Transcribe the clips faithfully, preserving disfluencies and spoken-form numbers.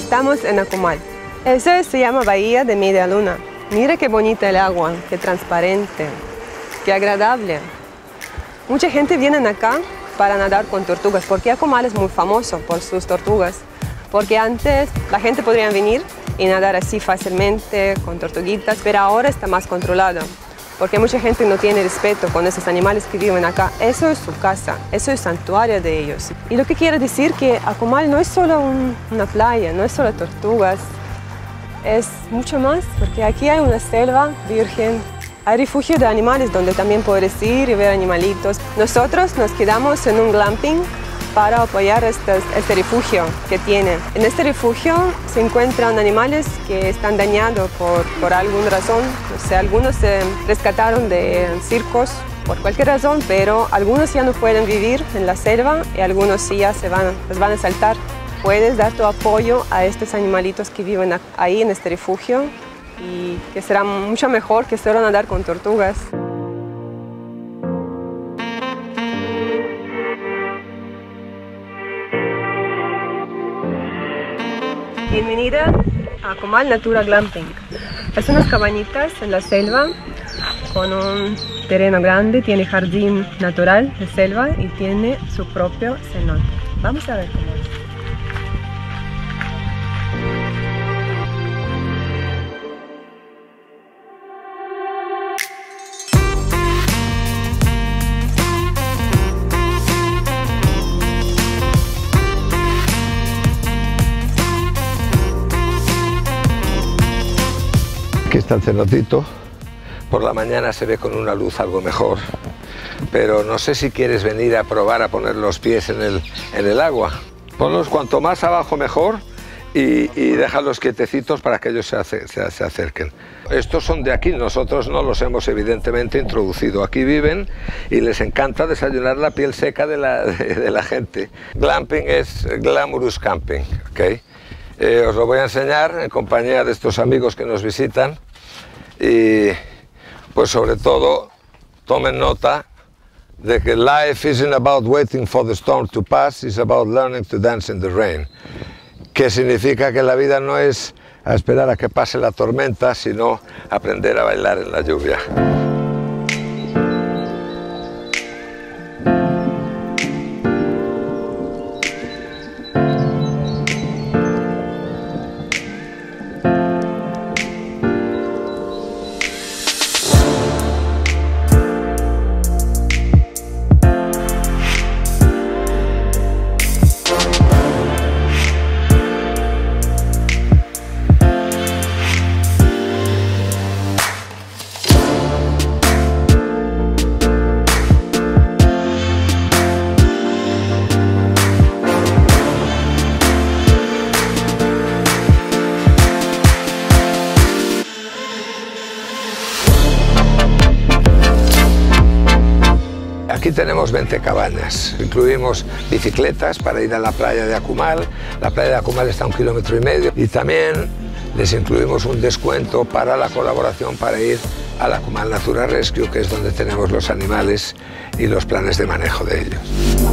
Estamos en Akumal. Eso se llama Bahía de Media Luna. Mira qué bonita el agua, qué transparente, qué agradable. Mucha gente viene acá para nadar con tortugas, porque Akumal es muy famoso por sus tortugas. Porque antes la gente podría venir y nadar así fácilmente con tortuguitas, pero ahora está más controlado. Porque mucha gente no tiene respeto con esos animales que viven acá. Eso es su casa, eso es santuario de ellos. Y lo que quiere decir que Akumal no es solo un, una playa, no es solo tortugas, es mucho más, porque aquí hay una selva virgen. Hay refugio de animales donde también puedes ir y ver animalitos. Nosotros nos quedamos en un glamping para apoyar este, este refugio que tiene. En este refugio se encuentran animales que están dañados por, por alguna razón. O sea, algunos se rescataron de circos por cualquier razón, pero algunos ya no pueden vivir en la selva y algunos sí ya se van, les van a saltar. Puedes dar tu apoyo a estos animalitos que viven ahí en este refugio y que será mucho mejor que solo nadar con tortugas. Bienvenida a Akumal Natura Glamping. Es unas cabañitas en la selva con un terreno grande, tiene jardín natural de selva y tiene su propio cenote. Vamos a ver cómo es. Aquí está el cenotito. Por la mañana se ve con una luz algo mejor, pero no sé si quieres venir a probar a poner los pies en el, en el agua. Ponlos cuanto más abajo mejor y, y déjalos quietecitos para que ellos se, ace, se, se acerquen. Estos son de aquí, nosotros no los hemos evidentemente introducido. Aquí viven y les encanta desayunar la piel seca de la, de, de la gente. Glamping es glamorous camping, ¿ok? Eh, os lo voy a enseñar en compañía de estos amigos que nos visitan y pues sobre todo tomen nota de que life isn't about waiting for the storm to pass, it's about learning to dance in the rain, que significa que la vida no es a esperar a que pase la tormenta, sino aprender a bailar en la lluvia. Aquí tenemos veinte cabañas, incluimos bicicletas para ir a la playa de Akumal. La playa de Akumal está a un kilómetro y medio y también les incluimos un descuento para la colaboración para ir a la Akumal Natura Rescue, que es donde tenemos los animales y los planes de manejo de ellos.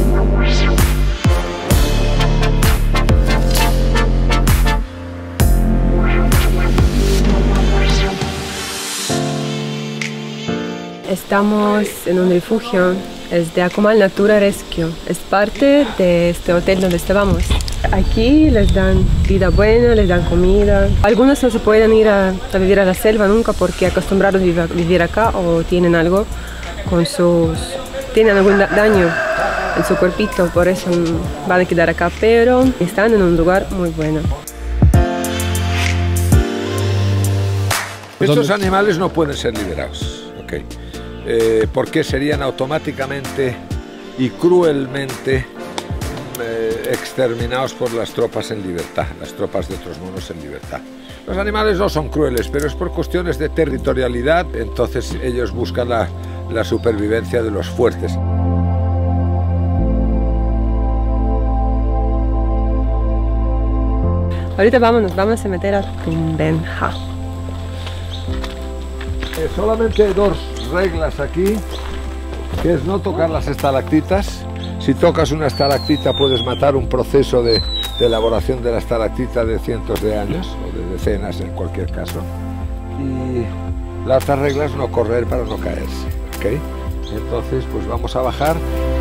Estamos en un refugio, es de Akumal Natura Rescue, es parte de este hotel donde estábamos. Aquí les dan vida buena, les dan comida. Algunos no se pueden ir a, a vivir a la selva nunca porque acostumbrados a vivir acá o tienen algo con sus... tienen algún daño en su cuerpito, por eso van a quedar acá, pero están en un lugar muy bueno. Estos animales no pueden ser liberados, ¿okay? Eh, porque serían automáticamente y cruelmente eh, exterminados por las tropas en libertad, las tropas de otros monos en libertad. Los animales no son crueles, pero es por cuestiones de territorialidad, entonces ellos buscan la, la supervivencia de los fuertes. Ahorita vamos, nos vamos a meter a Tumbenja. Eh, solamente hay dos reglas aquí, que es no tocar las estalactitas. Si tocas una estalactita puedes matar un proceso de, de elaboración de la estalactita de cientos de años, o de decenas en cualquier caso. Y la otra regla es no correr para no caerse, ¿ok? Entonces, pues vamos a bajar.